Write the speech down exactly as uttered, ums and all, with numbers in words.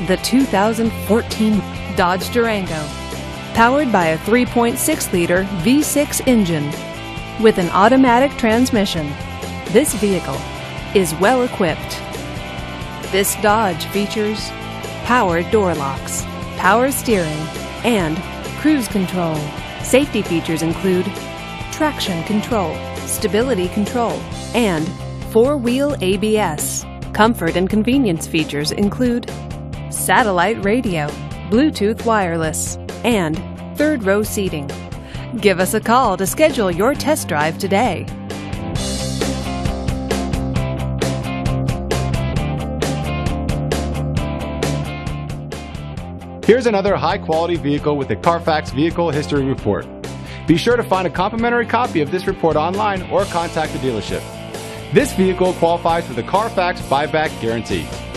the two thousand fourteen Dodge Durango. Powered by a three point six liter V six engine with an automatic transmission, this vehicle is well equipped. This Dodge features power door locks, power steering, and cruise control. Safety features include traction control, stability control, and four-wheel A B S. Comfort and convenience features include satellite radio, Bluetooth wireless, and third-row seating. Give us a call to schedule your test drive today. Here's another high-quality vehicle with a Carfax Vehicle History Report. Be sure to find a complimentary copy of this report online or contact the dealership. This vehicle qualifies for the Carfax Buyback Guarantee.